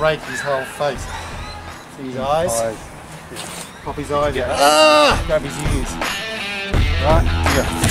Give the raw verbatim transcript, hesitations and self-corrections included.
rake his whole face. See his eyes? Eyes. Pop his eyes out. Ah! Grab his ears. Right? Yeah.